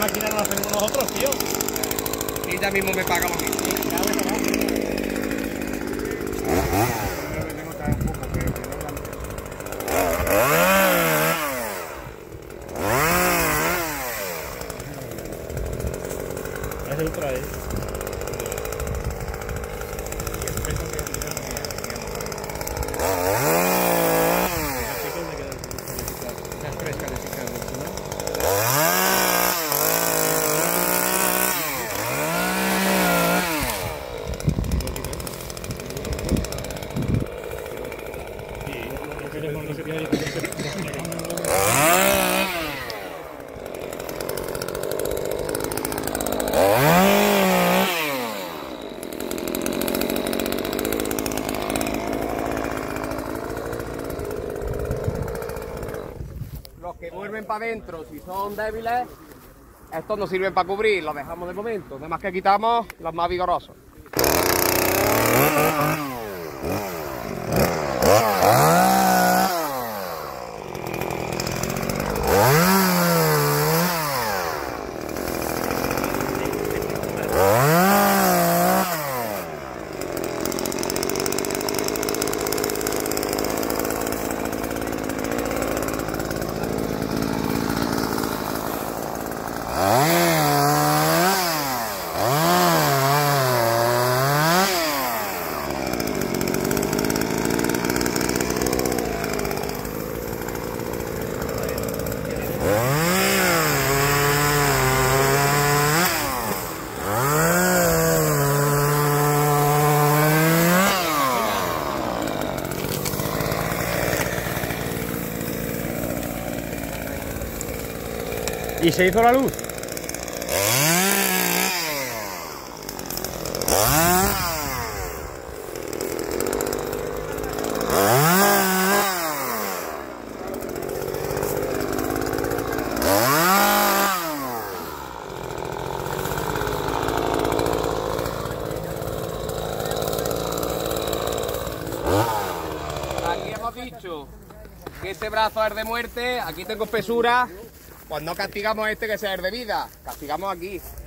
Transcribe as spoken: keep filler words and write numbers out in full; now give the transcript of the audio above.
máquina no la hacemos nosotros, tío. Y ya mismo me pagamos aquí. Es el otra vez. Los que vuelven para adentro, si son débiles, estos no sirven para cubrir, los dejamos de momento. Además que quitamos los más vigorosos. ¿Y se hizo la luz? Aquí hemos dicho que este brazo es de muerte, aquí tengo espesura. Pues no castigamos este que sea el de vida, castigamos aquí.